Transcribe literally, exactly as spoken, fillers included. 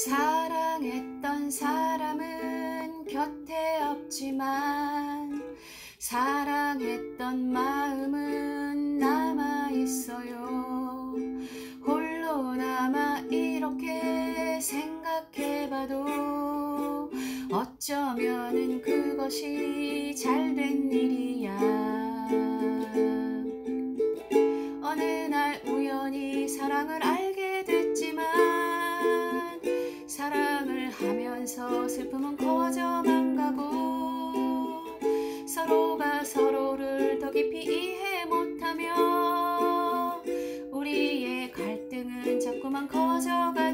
사랑했던 사람은 곁에 없지만 사랑했던 마음은 남아있어요. 홀로 남아 이렇게 생각해봐도 어쩌면은 그것이 잘된 일이야. 어느 날 우연히 사랑을 알게 됐지만 사랑을 하면서 슬픔은 커져만 가고 서로가 서로를 더 깊이 이해 못하며 우리의 갈등은 자꾸만 커져가